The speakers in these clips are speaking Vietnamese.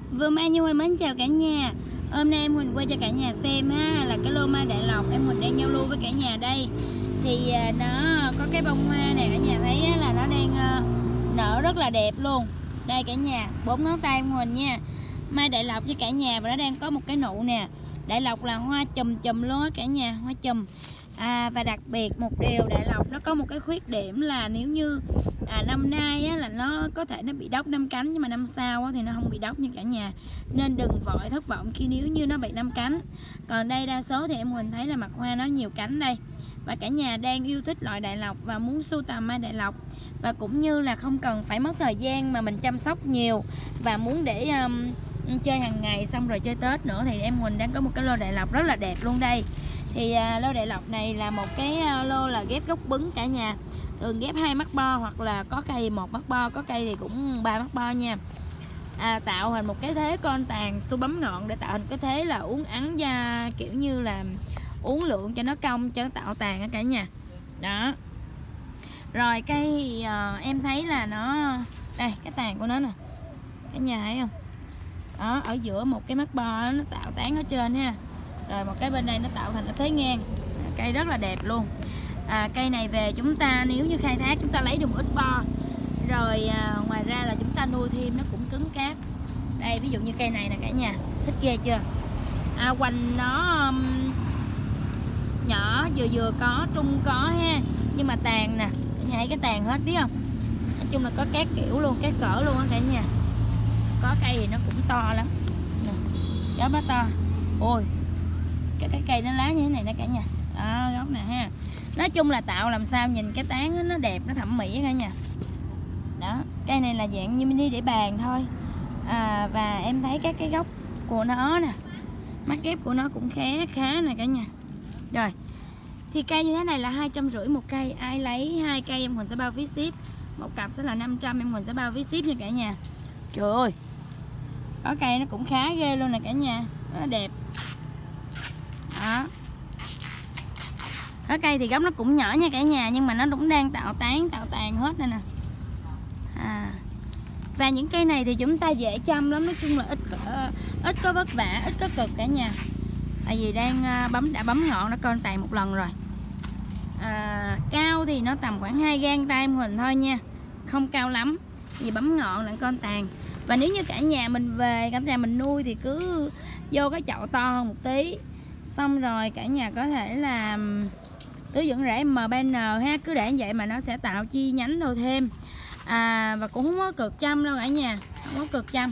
Vừa Mai Như Huỳnh mến chào cả nhà. Hôm nay em Huỳnh quay cho cả nhà xem ha, là cái lô mai Đại Lộc em Huỳnh đang giao lưu với cả nhà đây. Thì nó có cái bông hoa này cả nhà thấy là nó đang nở rất là đẹp luôn. Đây cả nhà, 4 ngón tay em Huỳnh nha. Mai Đại Lộc với cả nhà, và nó đang có một cái nụ nè. Đại Lộc là hoa chùm chùm luôn á cả nhà, hoa chùm. Và đặc biệt một điều, Đại Lộc nó có một cái khuyết điểm là nếu như năm nay á, là nó có thể nó bị đốc 5 cánh, nhưng mà năm sau á, thì nó không bị đốc như cả nhà, nên đừng vội thất vọng khi nếu như nó bị 5 cánh. Còn đây đa số thì em Huỳnh thấy là mặt hoa nó nhiều cánh đây. Và cả nhà đang yêu thích loại Đại Lộc và muốn sưu tầm mai Đại Lộc, và cũng như là không cần phải mất thời gian mà mình chăm sóc nhiều, và muốn để chơi hàng ngày xong rồi chơi Tết nữa, thì em Huỳnh đang có một cái lô Đại Lộc rất là đẹp luôn đây. Thì lô Đại Lộc này là một cái lô là ghép gốc bứng cả nhà, thường ghép 2 mắt bo, hoặc là có cây 1 mắt bo, có cây thì cũng 3 mắt bo nha. Tạo hình một cái thế con tàn xu bấm ngọn để tạo hình cái thế là uốn ắn da, kiểu như là uốn lượn cho nó cong, cho nó tạo tàn á cả nhà. Đó. Rồi cây thì em thấy là nó đây, cái tàn của nó nè cả nhà thấy không. Đó, ở giữa một cái mắt bo nó tạo tán ở trên ha. Rồi một cái bên đây nó tạo thành cái thế ngang. Cây rất là đẹp luôn. Cây này về chúng ta nếu như khai thác chúng ta lấy được một ít bo. Rồi ngoài ra là chúng ta nuôi thêm nó cũng cứng cáp. Đây ví dụ như cây này nè cả nhà, thích ghê chưa. Hoành nó nhỏ, vừa có, trung có ha. Nhưng mà tàn nè, cả nhà thấy cái tàn hết biết không. Nói chung là có các kiểu luôn, các cỡ luôn á cả nhà. Có cây thì nó cũng to lắm nè, gốc nó to. Ôi cái cây nó lá như thế này đó cả nhà. Đó, gốc nè ha. Nói chung là tạo làm sao nhìn cái tán nó đẹp, nó thẩm mỹ cả nhà. Đó, cây này là dạng như mini để bàn thôi. Và em thấy các cái gốc của nó nè, mắt ghép của nó cũng khá nè cả nhà. Rồi thì cây như thế này là 250 một cây. Ai lấy 2 cây em Huỳnh sẽ bao phí ship. Một cặp sẽ là 500, em Huỳnh sẽ bao phí ship nha cả nhà. Trời ơi, có cây nó cũng khá ghê luôn nè cả nhà, nó đẹp. Đó, có cây thì gốc nó cũng nhỏ nha cả nhà, nhưng mà nó cũng đang tạo tàn hết đây nè. Và những cây này thì chúng ta dễ chăm lắm, nói chung là ít có vất vả, ít có cực cả nhà. Tại vì đang đã bấm ngọn, nó con tàn một lần rồi. Cao thì nó tầm khoảng 2 gang tay em Huỳnh thôi nha, không cao lắm vì bấm ngọn là con tàn. Và nếu như cả nhà mình về, cả nhà mình nuôi thì cứ vô cái chậu to hơn một tí, xong rồi cả nhà có thể là tưới dưỡng rễ MBN ha, cứ để như vậy mà nó sẽ tạo chi nhánh đâu thêm. Và cũng không có cực chăm đâu cả nhà, không có cực chăm.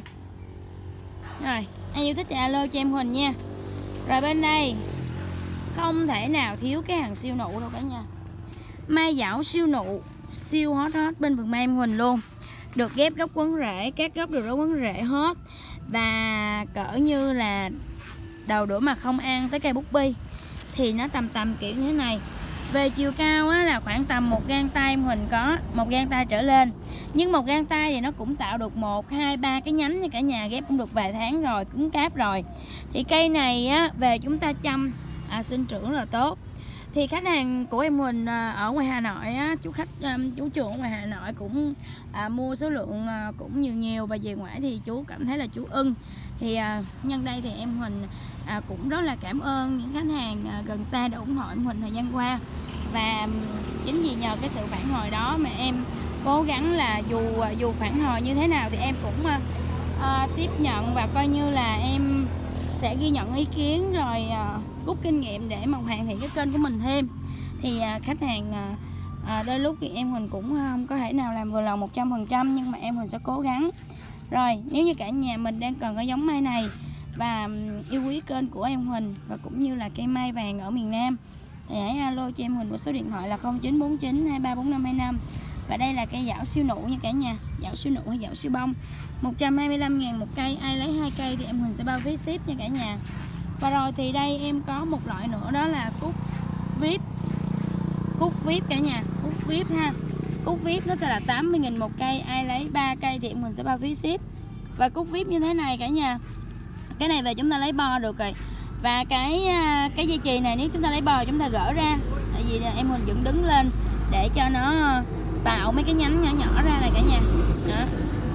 Rồi ai yêu thích thì alo cho em Huỳnh nha. Rồi bên đây không thể nào thiếu cái hàng siêu nụ đâu cả nhà. Mai dảo siêu nụ, siêu hot bên vườn mai em Huỳnh luôn. Được ghép gốc quấn rễ, các gốc đều có quấn rễ hết. Và cỡ như là đầu đũa mà không ăn tới cây bút bi thì nó tầm kiểu như thế này. Về chiều cao á, là khoảng tầm 1 gang tay em Huỳnh, có 1 gang tay trở lên. Nhưng 1 gang tay thì nó cũng tạo được 1, 2, 3 cái nhánh nha cả nhà, ghép cũng được vài tháng rồi, cứng cáp rồi. Thì cây này á, về chúng ta chăm sinh trưởng là tốt. Thì khách hàng của em Huỳnh ở ngoài Hà Nội á, chú chủ ngoài Hà Nội cũng mua số lượng cũng nhiều, và về ngoại thì chú cảm thấy là chú ưng. Thì nhân đây thì em Huỳnh cũng rất là cảm ơn những khách hàng gần xa đã ủng hộ em Huỳnh thời gian qua. Và chính vì nhờ cái sự phản hồi đó mà em cố gắng là dù phản hồi như thế nào thì em cũng tiếp nhận, và coi như là em sẽ ghi nhận ý kiến rồi rút kinh nghiệm để mà hoàn thiện cái kênh của mình thêm. Thì khách hàng đôi lúc thì em Huỳnh cũng không có thể nào làm vừa lòng 100%, nhưng mà em Huỳnh sẽ cố gắng. Rồi nếu như cả nhà mình đang cần cái giống mai này và yêu quý kênh của em Huỳnh và cũng như là cây mai vàng ở miền Nam thì hãy alo cho em Huỳnh với số điện thoại là 0949 234525. Và đây là cây dảo siêu nụ nha cả nhà, dảo siêu nụ hay dảo siêu bông, 125.000 một cây. Ai lấy 2 cây thì em Huỳnh sẽ bao phí ship nha cả nhà. Và rồi thì đây em có một loại nữa, đó là cúc vip. Cúc vip cả nhà, cúc vip ha. Cúc vip nó sẽ là 80.000 một cây. Ai lấy 3 cây thì em Huỳnh sẽ bao phí ship. Và cúc vip như thế này cả nhà, cái này về chúng ta lấy bo được rồi. Và cái dây chì này nếu chúng ta lấy bo chúng ta gỡ ra, tại vì em Huỳnh dựng đứng lên để cho nó tạo mấy cái nhánh nhỏ nhỏ ra này cả nhà. Đó.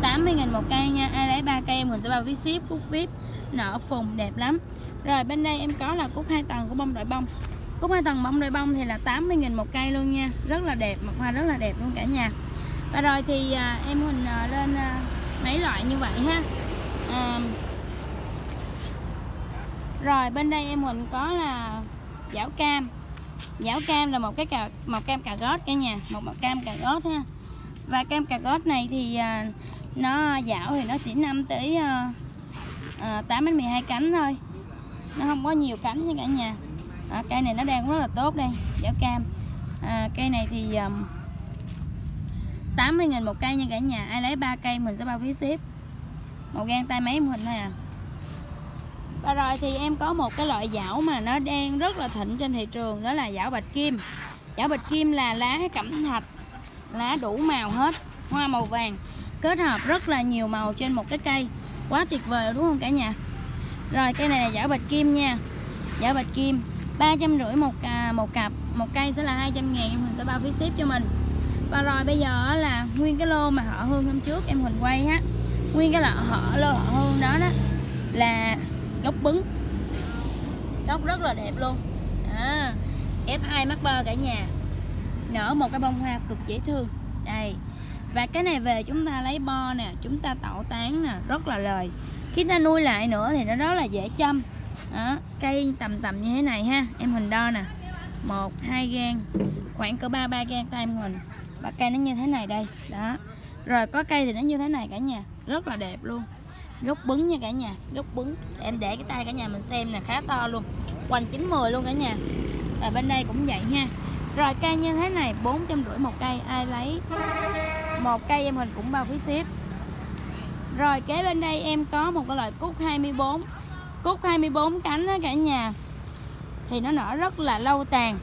80.000 một cây nha. Ai lấy 3 cây em Huỳnh sẽ bao phí ship. Cúc vip nở phùng đẹp lắm. Rồi bên đây em có là cúc 2 tầng của bông đội bông. Cúc 2 tầng bông đội bông thì là 80.000 một cây luôn nha. Rất là đẹp, mặt hoa rất là đẹp luôn cả nhà. Và rồi thì em Huỳnh lên mấy loại như vậy ha. Rồi bên đây em Huỳnh có là giảo cam. Giảo cam là một cái màu cam cà rốt cả nhà, một màu cam cà rốt ha. Và cam cà rốt này thì nó giảo thì nó chỉ 5 tới 8 đến 12 cánh thôi. Nó không có nhiều cánh nha cả nhà. Cây này nó đang rất là tốt đây, giảo cam. Cây này thì 80.000 một cây nha cả nhà. Ai lấy 3 cây mình sẽ bao phí ship. Màu gan tay máy mình thôi à. Và rồi thì em có một cái loại giảo mà nó đang rất là thịnh trên thị trường, đó là giảo bạch kim. Giảo bạch kim là lá cẩm thạch, lá đủ màu hết, hoa màu vàng, kết hợp rất là nhiều màu trên một cái cây, quá tuyệt vời đúng không cả nhà. Rồi cây này là giảo bạch kim nha. Giảo bạch kim 350 một cặp, một cây sẽ là 200.000, mình sẽ bao phí ship cho mình. Và rồi bây giờ là nguyên cái lô mà họ hương hôm trước em Huỳnh quay ha, nguyên cái lô họ hương đó là gốc bứng, gốc rất là đẹp luôn. F2 mắc bơ cả nhà, nở một cái bông hoa cực dễ thương đây. Và cái này về chúng ta lấy bo nè, chúng ta tẩu tán nè, rất là lời. Khi ta nuôi lại nữa thì nó rất là dễ chăm. Cây tầm như thế này ha, em Huỳnh đo nè, 1-2 gang, khoảng cỡ 3 gang tay em Huỳnh. Và cây nó như thế này đây đó. Rồi có cây thì nó như thế này cả nhà, rất là đẹp luôn. Gốc bứng nha cả nhà, gốc bứng. Em để cái tay cả nhà mình xem nè, khá to luôn, hoành 9-10 luôn cả nhà. Và bên đây cũng vậy ha. Rồi cây như thế này 450 một cây, ai lấy một cây em Huỳnh cũng bao phí ship. Rồi kế bên đây em có một cái loại cúc 24. Cúc 24 cánh đó cả nhà, thì nó nở rất là lâu tàn.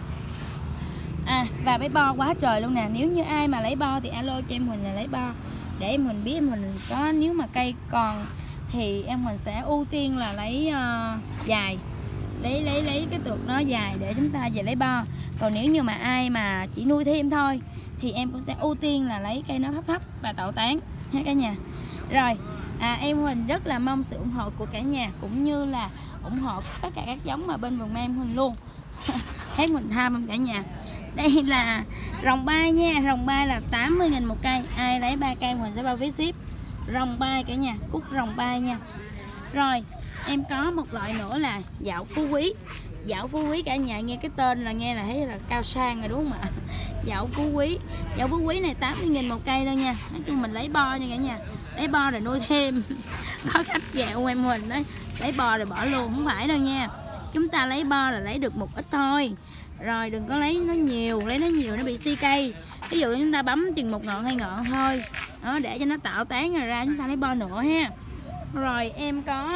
Và lấy bo quá trời luôn nè. Nếu như ai mà lấy bo thì alo cho em Huỳnh là lấy bo, để em Huỳnh biết em Huỳnh có, nếu mà cây còn thì em Huỳnh sẽ ưu tiên là lấy dài, lấy cái tược nó dài để chúng ta về lấy bo. Còn nếu như mà ai mà chỉ nuôi thêm thôi thì em cũng sẽ ưu tiên là lấy cây nó thấp và tẩu tán ha cả nhà. Rồi em Huỳnh rất là mong sự ủng hộ của cả nhà, cũng như là ủng hộ tất cả các giống mà bên vườn mai em Huỳnh luôn. Hết Huỳnh tham không cả nhà. Đây là rồng bay nha, rồng bay là 80.000 một cây, ai lấy 3 cây Huỳnh sẽ bao phí ship. Rồng bay cả nhà, cúc rồng bay nha. Rồi em có một loại nữa là dạo phú quý. Dạo phú quý cả nhà, nghe cái tên là nghe là thấy là cao sang rồi đúng không ạ? Dạo phú quý. Dạo phú quý này 80.000 một cây đâu nha. Nói chung mình lấy bo nha cả nhà, lấy bo rồi nuôi thêm. Có khách dạo em Huỳnh đấy, lấy bo rồi bỏ luôn, không phải đâu nha. Chúng ta lấy bo là lấy được một ít thôi. Rồi đừng có lấy nó nhiều, lấy nó nhiều nó bị si cây. Ví dụ chúng ta bấm chừng 1 ngọn 2 ngọn thôi đó, để cho nó tạo tán rồi ra chúng ta lấy bo nữa ha. Rồi em có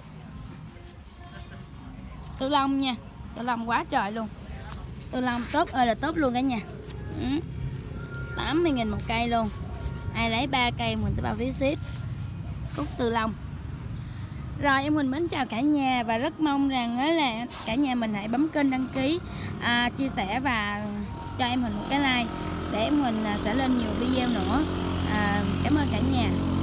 tư long nha, tư long quá trời luôn, tư long tốt ơi là tốt luôn cả nhà. 80.000 một cây luôn, ai lấy 3 cây mình sẽ bao phí ship. Cúc tư long. Rồi em Huỳnh mến chào cả nhà, và rất mong rằng là cả nhà mình hãy bấm kênh đăng ký, chia sẻ và cho em Huỳnh một cái like để em Huỳnh sẽ lên nhiều video nữa. Cảm ơn cả nhà.